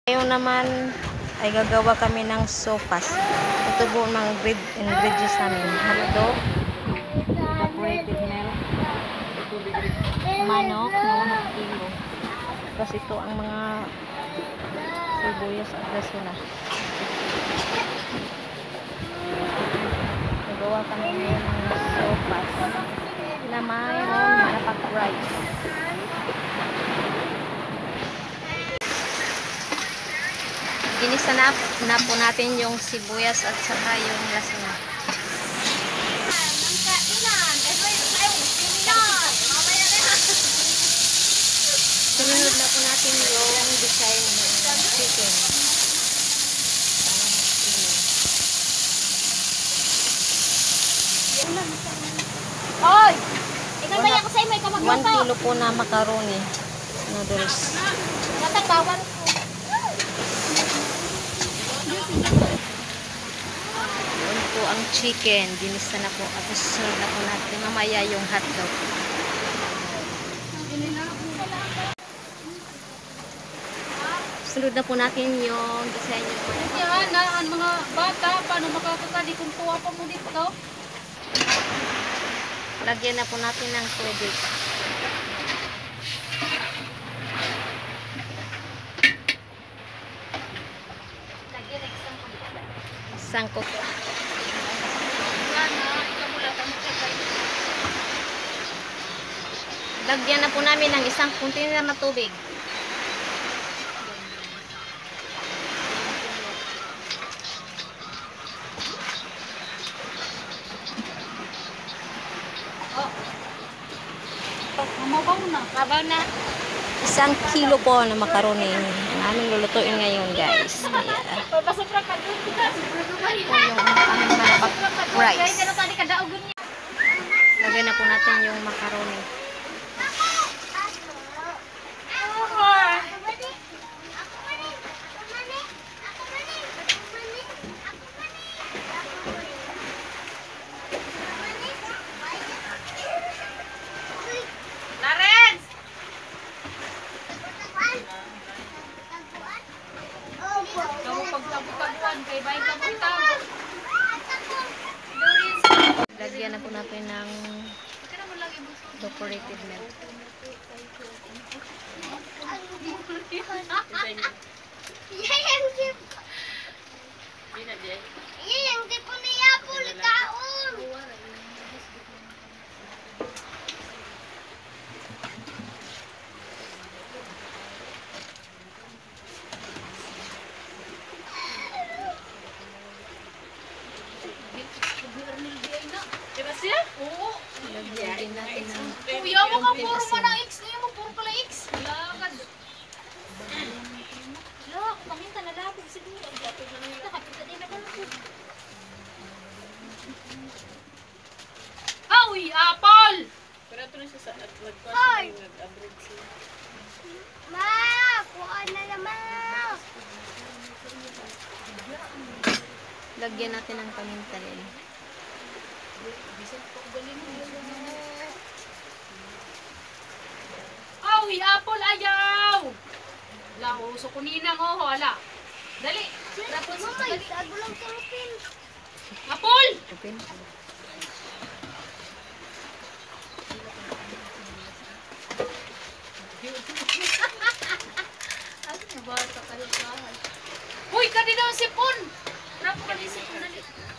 Ngayon naman ay gagawa kami ng sopas. Ito po mga ingredients namin. Hotdog, evaporated milk, manok na 1 kilo. Tapos ito ang mga sibuyas at gasuna. Gagawa kami ngayon ng sopas na mayroon manapak rice. Ginisa na po natin yung sibuyas at saka yung gasuna. Sinunod na po natin yung design ng chicken. Hoy! Ikaw ba ako sa imo ikaw magluto? 1 kilo po na macaroni noodles. Natang bawal ko. Yun po ang chicken. Ginisa na po. At susunod na po natin mamaya yung hotdog. Sunod na po natin yung design yung Yan na ang mga bata paano makakakali kung tuwa pa mo dito? lagyan na po natin ng tubig. Sangkot. Lagyan na po namin ng isang container na tubig. Mabaw na. Mabaw na. 1 kilo po na macaroni. Ang aming lulutuin ngayon, guys. Ayan. Papasopra ka doon. Ito yung aming manapak rice. Lagyan na po natin yung macaroni. Lagyan na po natin ng evaporated milk. Lagyan din natin ng Kuya mo ka puro man ang X. Kuya mo puro pala X. Lakad. Lak, paminta na lapog siguro. Nakapita din na ba ako? Awi, apple! Pero ito na siya sa Hoy! nag-abridge siya. Ma! Kuha na naman! lagyan natin ng paminta din. Awi, apple ayaw! Lao, so kuninang oh, hala. Dali. Tapos dali. Apple! Open. Uy, kanina ang sipon! Rapo ka din sipon, dali.